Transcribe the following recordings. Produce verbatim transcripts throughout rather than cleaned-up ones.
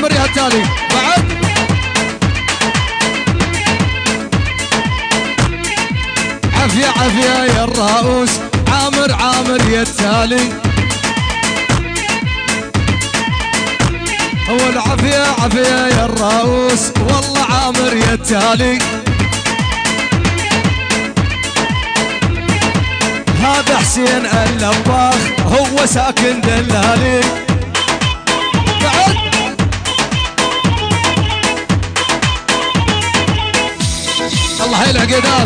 عامر يا التالي بعد عافية عافية يا الرؤوس عامر عامر يا التالي والعافية عافية يا الرؤوس والله عامر يا التالي هذا حسين اللباخ هو ساكن دلالي بعد الله حي العقيدات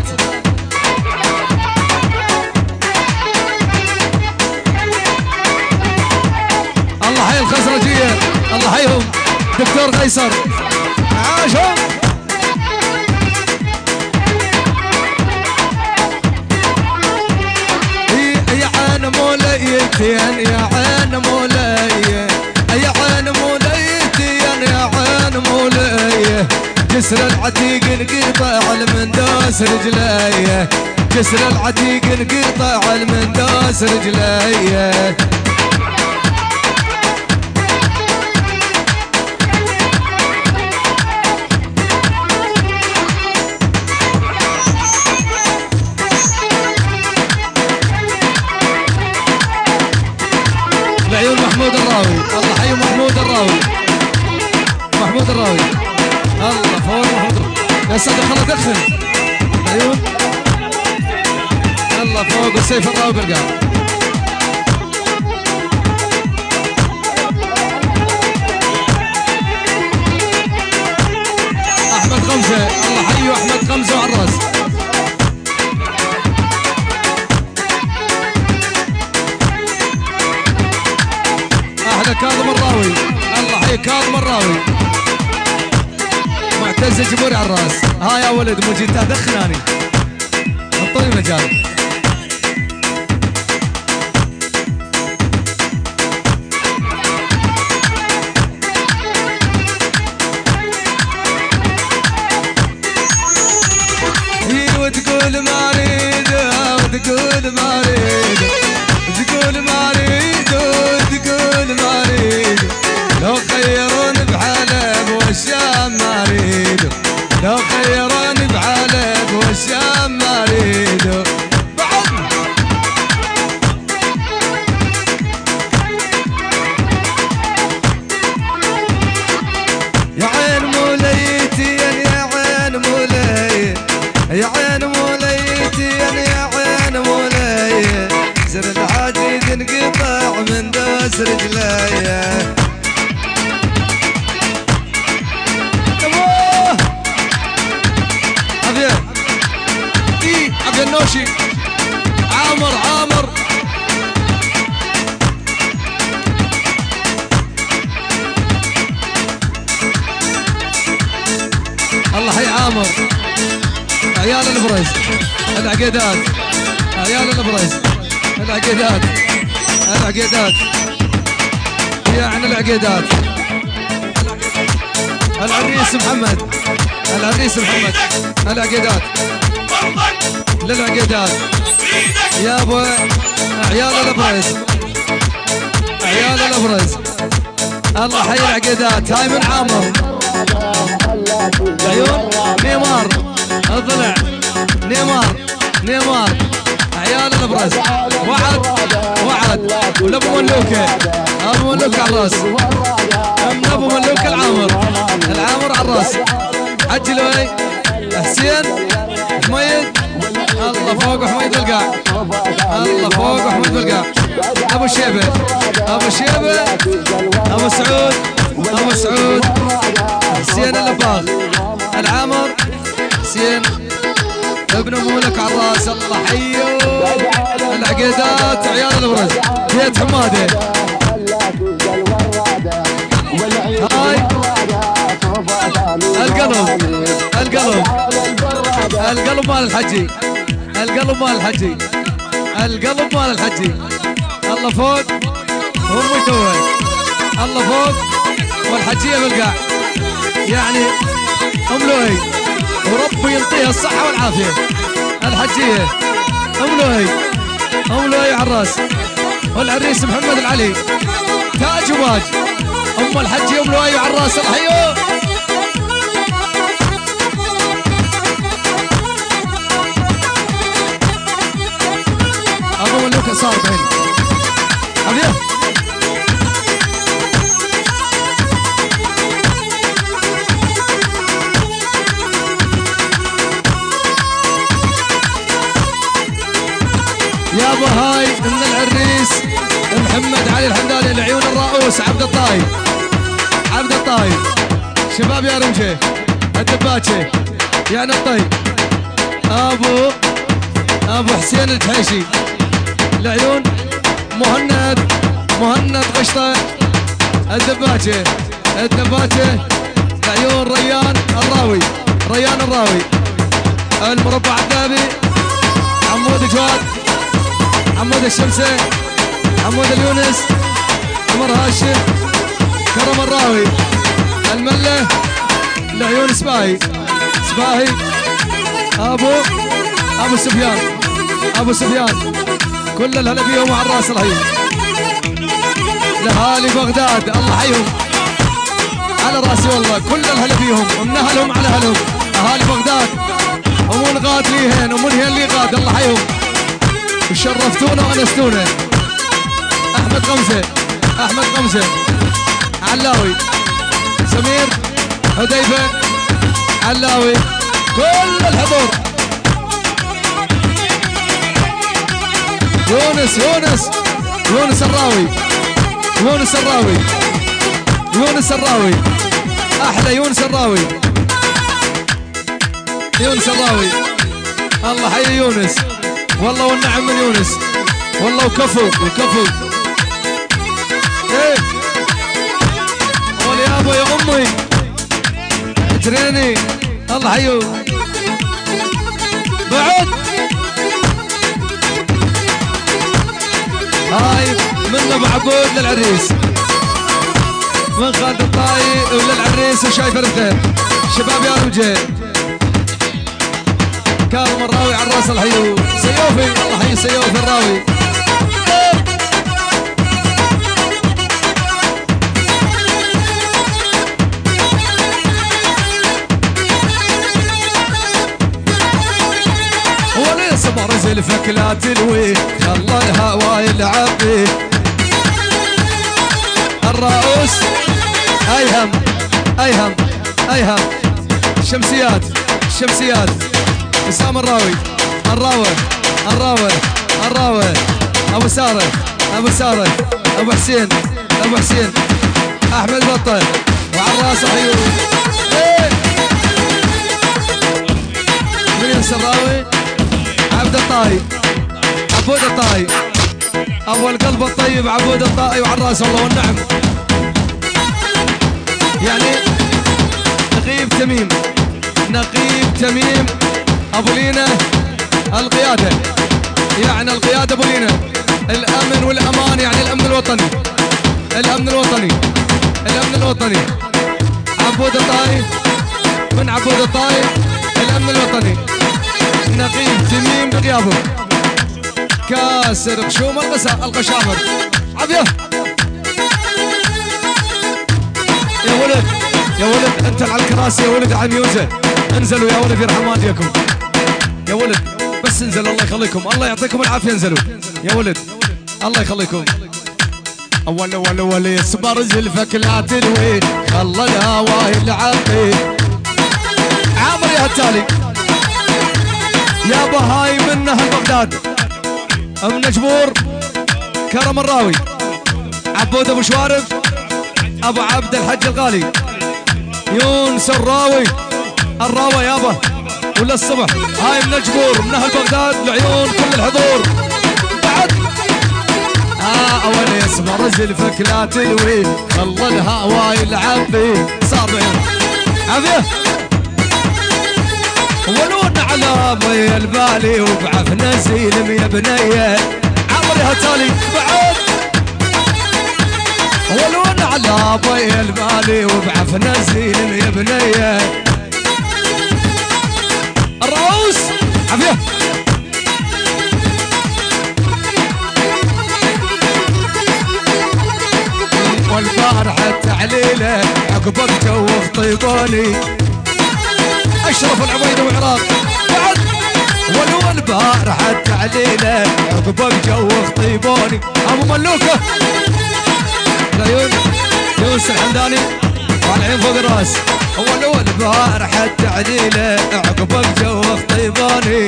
الله حي الخزرجية الله حيهم دكتور قيصر عاشهم يا عين موليتين يا عين مولية يا عين موليتين يا عين مولية جسر العتيق انقطع المندوس رجليه جسر العتيق انقطع المندوس رجليه بعيون محمود الراوي الله حي محمود الراوي محمود الراوي الله فوق محمود الراوي يا سيدي خلنا دخل بعيون الله فوق السيف الراوي بالقاع احمد خمسه الله حي احمد خمسه وعلى الراس كاظم الراوي الله حي كاظم الراوي معتز الجمهوري على الراس ها يا ولد مو جيت دخلاني اعطوني مجال وتقول ما اريد وتقول ما اريد تقول ما اريد وتقول ما اريد لو خيروني بحلب والشام ما اريد لو خيروني بحلب والشام ما اريد بعد يا عين موليتي يا عين مولي يا عين موليتي يا عين مولي زر الحديد انقطع من داس رجليه ابيه اي ابيه النوشي عامر عامر الله حي عامر عيال البرز العقيدات عيال البرز العقيدات العقيدات يعني العقيدات العريس محمد العريس محمد العقيدات للعقيدات يا ابو عيال الابرز عيال الابرز الله حي العقيدات هاي من عامر عيون نيمار اضلع نيمار نيمار عيال الابرز وعد وعد ولابو ملوكه ابو ملوك على الراس من ابو ملوك العامر العامر على الراس عجلوي حسين حميد الله فوق حميد بالقاع الله فوق حميد بالقاع ابو شيبه ابو شيبه ابو سعود ابو سعود حسين اللباغ العامر حسين ابن مولك على الراس الله حيو العقيدات عيال البرز بيت حماده هاي القلب القلب القلب مال الحجي القلب مال الحجي القلب مال الحجي الله فوق هم يتوه الله فوق والحجيه بالقاع يعني ام لوهي وربي ينطيها الصحه والعافيه الحجيه ام لوهي ام لوهي على الراس والعريس محمد العلي تاج وباج ام الحج يوم لؤي على الراس الحيو. ابو ملوك صار بين ابيه يا ابو هاي من العريس محمد علي الحمداني العيون الرؤوس عبد الطايب عبد الطايب شباب يا رمشه الدباتشه يعني الطيب ابو ابو حسين التحيشي العيون مهند مهند غشطه الدباتشه الدباتشه العيون ريان الراوي ريان الراوي المربع الذهبي عمود جواد عمود الشمسي عمود اليونس عمر هاشم كرم الراوي المله العيون سباهي سباهي ابو ابو سفيان ابو سفيان كل الهلا بيهم على الراس الرهيب لاهالي بغداد الله حيهم على راسي والله كل الهلا بيهم ومن اهلهم على اهلهم اهالي بغداد ومن غاد ليهن ومن هي اللي غاد الله حيهم وشرفتونا وانستونا احمد غمزه احمد غمزه علاوي سمير حذيفه علاوي كل الحضور يونس يونس يونس الراوي يونس الراوي يونس الراوي احلى يونس الراوي يونس الراوي الله حي يونس والله والنعم من يونس والله وكفو وكفو ايه قول يا ابو يا امي تريني الله حيو بعد هاي من ابو عبود للعريس من خالد الطاي وللعريس وشاي فرده شباب يا رجال كارم الراوي على الراس الحيو سيوفي الله حي سيوفي الراوي هو ليس برز الفكلات تلوي خلى الهوا يلعب فيه الرؤوس ايهم ايهم ايهم الشمسيات الشمسيات اسامه الراوي الراوي الراوي الراوي ابو ساره ابو ساره ابو حسين ابو حسين احمد بطه وعلى الراس الحيوط ايه من ينسى الراوي عبد الطاي عبود الطاي ابو القلب الطيب عبود الطاي وعلى الراس والله والنعم يعني نقيب تميم نقيب تميم ابو لينا القياده يعني القياده ابو لينا الامن والامان يعني الامن الوطني الامن الوطني الامن الوطني عبود الطاي من عبود الطاي الامن الوطني نقيب تميم بغيابه كاسر قشوم القشامر عافيه يا ولد يا ولد انت على الكراسي يا ولد على الميوزه انزلوا يا ولد يرحم والديكم يا ولد بس انزلوا الله يخليكم الله يعطيكم العافيه انزلوا يا ولد الله يخليكم اول اول اول يصبر زلفك لا تلوي خلى الهوا يلعب فيه عامر يا التالي يا بهاي من اهل بغداد ام نجبور كرم الراوي عبود ابو شوارب ابو عبد الحج الغالي يونس الراوي الراوي يابا ولا الصبح هاي من نجبور من اهل بغداد العيون كل الحضور بعد اه اول يصبر زلفك لا تلوي خلى الهوا يلعب فيه صار بعيون عافيه ولون على بي البالي وبعفنا زيلم يا بنيه عمري هتالي بعد ولون على بي البالي وبعفنا زيلم يا بنيه الرؤوس عافيه والبارحة تعليله عقبك جوف طيباني. اشرف العبيد وعراق بعد ولو البارحة تعليله عقبك جوف طيباني. ابو ملوكه العيون يونس الحمداني والعين فوق الراس. ولو البارحة تعليله عقبك جوف طيباني.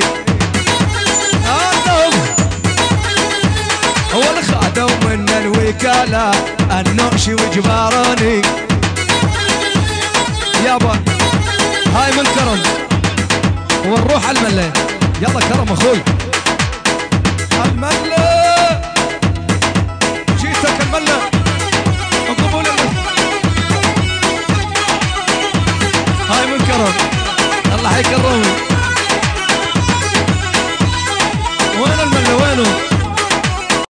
اول خادوا من الوكالة النوشي وجباراني. يابا هاي من كرم ونروح على الملة. يلا كرم اخوي الملة جيتك الملة انضموا لنا. هاي من كرم الله يكرمك.